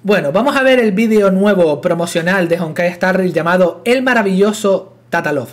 Bueno, vamos a ver el vídeo nuevo promocional de Honkai Star Rail llamado El maravilloso Tatalov.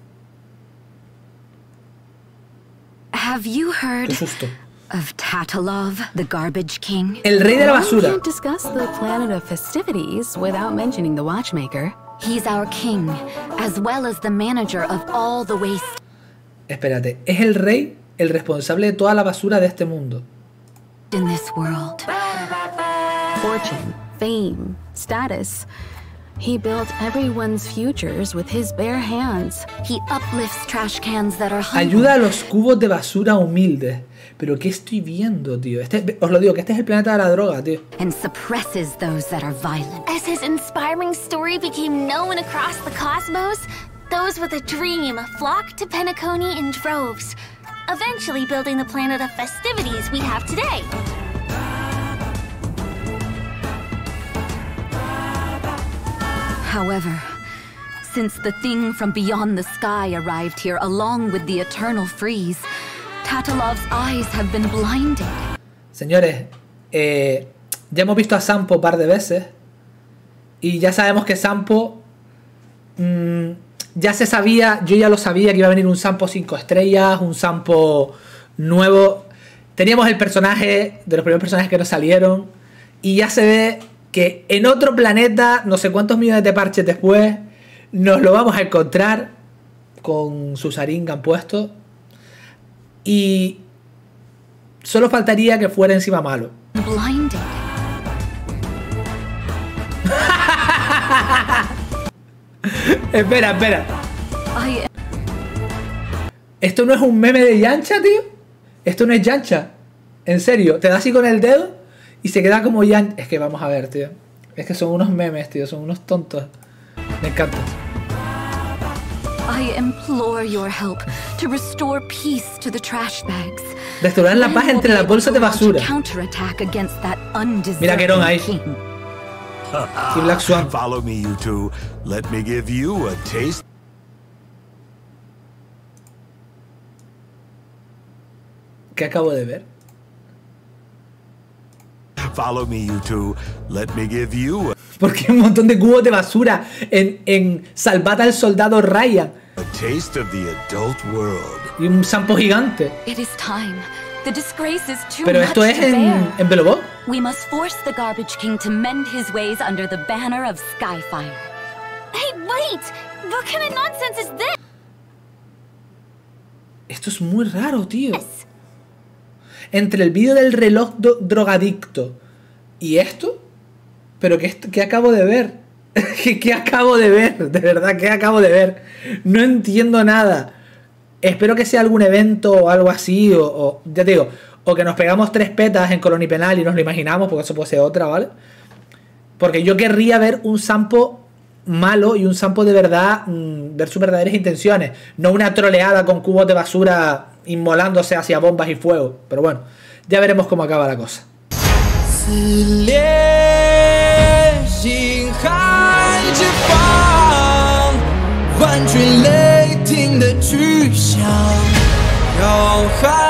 Have you heard Qué susto. of Tatalov, the Garbage King? El rey de la basura. Can't discuss the planet of festivities without mentioning the watchmaker. He's our king, as well as the manager of all the waste. Espérate, es el rey, el responsable de toda la basura de este mundo. In this world. Fortune, fame, status. He built everyone's futures with his bare hands. He uplifts trash cans that are humble. Ayuda a los cubos de basura humildes. Pero ¿qué estoy viendo, tío? Os lo digo, que este es el planeta de la droga, tío. And suppresses those that are violent. As his inspiring story became known across the cosmos, those with a dream flocked to Penacony in droves, eventually building the planet of festivities we have today. However, since the thing from beyond the sky arrived here along with the eternal freeze, Tatalov's eyes have been blinded. Señores, ya hemos visto a Sampo un par de veces. Y ya sabemos que Sampo... ya se sabía, yo ya lo sabía que iba a venir un Sampo 5 estrellas, un Sampo nuevo. Teníamos el personaje, de los primeros personajes que nos salieron. Y ya se ve que en otro planeta, no sé cuántos millones de parches después, nos lo vamos a encontrar con su Sharingan puesto. Y solo faltaría que fuera encima malo. Blinded. Espera. Esto no es un meme de Yancha, tío. Esto no es Yancha. En serio, te da así con el dedo y se queda como Yancha. Es que vamos a ver, tío. Es que son unos memes, tío. Son unos tontos. Me encanta. I implore your help to restore peace to the trash bags. Restaurar la paz entre las bolsas de basura. Mira Querón ahí. Y Black Swan. Follow me, you two. Let me give you a taste. ¿Qué acabo de ver? Follow me, you two. Let me give you a... Porque un montón de cubos de basura en Salvad al soldado Ryan. A taste of the adult world. Y un Sampo gigante. It is time. The disgrace is too Pero much esto es to bear. en Belobog. We must force the Garbage King to mend his ways under the banner of Skyfire. Hey, wait! What kind of nonsense is this? Esto es muy raro, tío. Entre el vídeo del reloj drogadicto y esto, pero ¿qué acabo de ver? ¿Qué acabo de ver? De verdad, ¿qué acabo de ver? No entiendo nada. Espero que sea algún evento o algo así, o ya te digo, o que nos pegamos 3 petas en Colony Penal y nos lo imaginamos, porque eso puede ser otra, ¿vale? Porque yo querría ver un Sampo malo y un Sampo de verdad, ver sus verdaderas intenciones, no una troleada con cubos de basura inmolándose hacia bombas y fuego. Pero bueno, ya veremos cómo acaba la cosa. 的去向，要害。